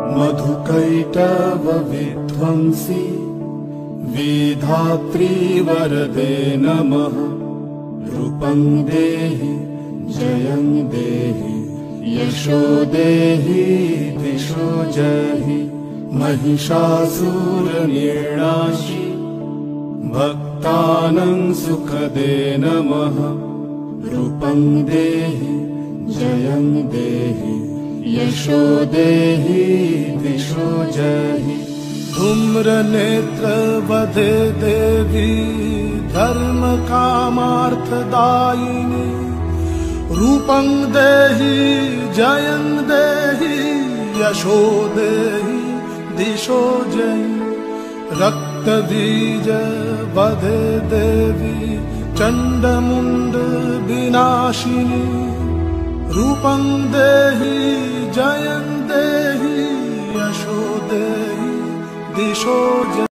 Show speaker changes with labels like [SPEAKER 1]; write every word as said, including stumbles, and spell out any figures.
[SPEAKER 1] मधुकैटभ विध्वंसी विधात्री वरदे नमः। रूपं देहि जयं देहि यशो देहि दिशो जहि। महिषासुरनिर्णाशि भक्तानां सुखदे नमः। रूपं देहि जयं देहि यशो देहि दिशो जहि। धूम्रनेत्र वदे देवी धर्म कामार्थदायिनी। रूपं देहि जयं देहि यशो देहि दिशो जहि। रक्तबीज वदे देवी चंडमुंड विनाशिनी। रूपं देहि जयं देहि यशो देहि दिशो जहि।